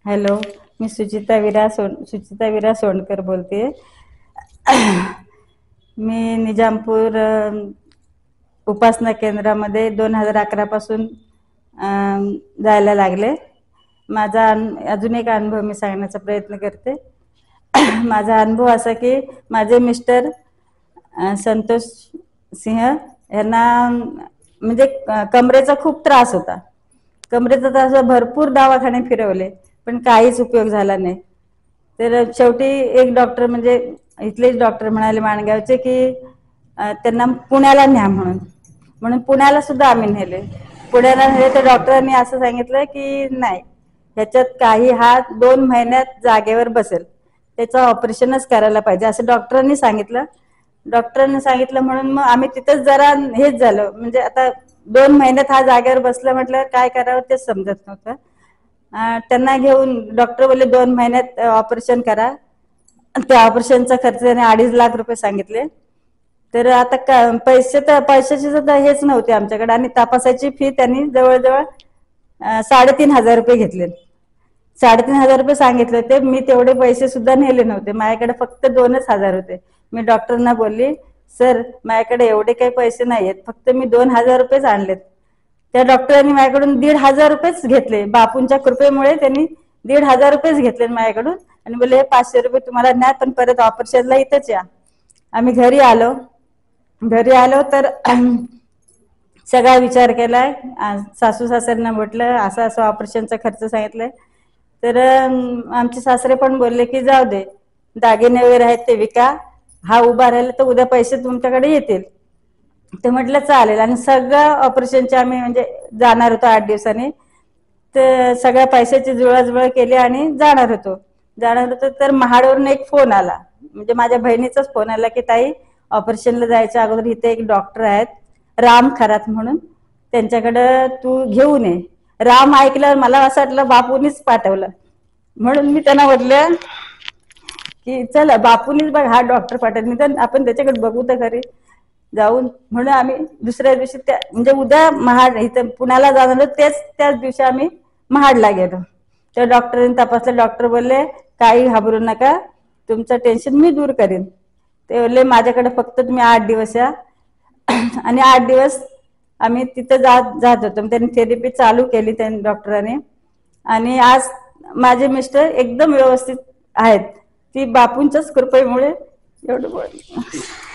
Hello, मी सुचिता विरा सोंडकर बोलते. मी निजामपूर उपासना केंद्रामध्ये 2011 पासून जायला लागले. माझा अजून एक अनुभव मी सांगण्याचा प्रयत्न करते. माझा अनुभव असा की माझे मिस्टर संतोष सिंह यांना म्हणजे कमरेचा खूप त्रास होता. कमरेचा त्रास भरपूर दवाखाने फिरवले पण काहीच उपयोग झाला नाही. तर शेवटी एक डॉक्टर म्हणजे इथलेच डॉक्टर म्हणाले माणगावचे की त्यांना पुण्याला न्या म्हणून पुण्याला सुद्धा आम्ही नेले. पुण्याला नेले तर डॉक्टरांनी असं सांगितलं की नाही, ह्याच्यात काही हा 2 महिन्यात जागेवर बसेल, त्याचं ऑपरेशनच करायला पाहिजे असं डॉक्टरांनी सांगितलं. म्हणून मग आम्ही तिथंच जरा हेच झालं, म्हणजे आता 2 महिन्यात हा जागेवर बसला म्हटलं काय करावं तेच समजत नव्हतं. त्यांना घेऊन डॉक्टर बोलले 2 महिन्यात ऑपरेशन करा. त्या ऑपरेशनचा खर्च त्याने 2.5 लाख रुपये सांगितले. तर आता पैशाची सुद्धा हेच नव्हते आमच्याकडे आणि तपासाची फी त्यांनी जवळजवळ 3,500 रुपये घेतले. 3,500 रुपये सांगितले होते. मी तेवढे पैसे सुद्धा नेले नव्हते, माझ्याकडे फक्त 2च हजार होते. मी डॉक्टरांना बोलली, सर माझ्याकडे एवढे काही पैसे नाहीयेत, फक्त मी 2,000 रुपयेच आणलेत. त्या डॉक्टरांनी माझ्याकडून 1,500 रुपयेच घेतले. बापूंच्या कृपेमुळे त्यांनी 1,500 रुपयेच घेतले माझ्याकडून आणि बोलले 500 रुपये तुम्हाला न्या, पण परत ऑपरेशनला इथंच या. आम्ही घरी आलो तर सगळा विचार केलाय. सासू सासऱ्यांना म्हटलं असं असं ऑपरेशनचा खर्च सांगितलाय. तर आमचे सासरे पण बोलले की जाऊ दे, दागिने वगैरे आहेत ते विका, हा उभा राहिला तर उद्या पैसे तुमच्याकडे येतील. ते म्हटलं चालेल. आणि सगळं ऑपरेशनचे आम्ही म्हणजे जाणार होतो 8 दिवसांनी. तर सगळ्या पैशाची जुळवाजुळव केली आणि जाणार होतो. तर महाडवरून एक फोन आला, म्हणजे माझ्या बहिणीचाच फोन आला की ताई, ऑपरेशनला जायच्या अगोदर इथे एक डॉक्टर आहेत राम खरात म्हणून, त्यांच्याकडं तू घेऊन ये. राम ऐकल्यावर मला असं वाटलं बापूनीच पाठवलं, म्हणून मी त्यांना म्हटलं की चला बापूनीच बघ हा डॉक्टर पाठवला, तर आपण त्याच्याकडे बघू तर खरी जाऊन. म्हणून आम्ही दुसऱ्या दिवशी म्हणजे उद्या महाड इथं पुण्याला जाणार त्याच दिवशी आम्ही महाडला गेलो. त्या डॉक्टरांनी तपासलं. डॉक्टर बोलले काही घाबरू नका, तुमचं टेन्शन मी दूर करेन. ते बोलले माझ्याकडे फक्त तुम्ही 8 दिवस या. आणि 8 दिवस आम्ही तिथं जात होतो. त्यांनी थेरपी चालू केली त्यांनी डॉक्टरांनी. आणि आज माझे मिस्टर एकदम व्यवस्थित आहेत, ती बापूंच्याच कृपेमुळे एवढं बोल.